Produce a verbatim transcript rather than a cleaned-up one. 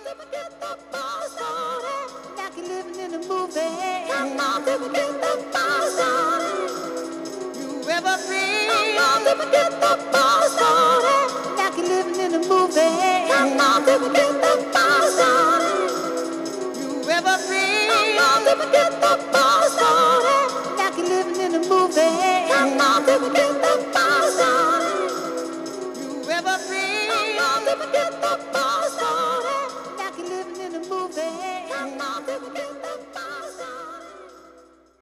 let me get the ball started. Like you're living in a movie. Come on, let me get the ball started. You ever feel? Come on, let me get the ball started. Like you're living in a movie. Come on, let me get the ball started. You ever feel? Come on, let me get the ball started. Like you're living in a movie. Come on, let me get the ball started. You ever feel?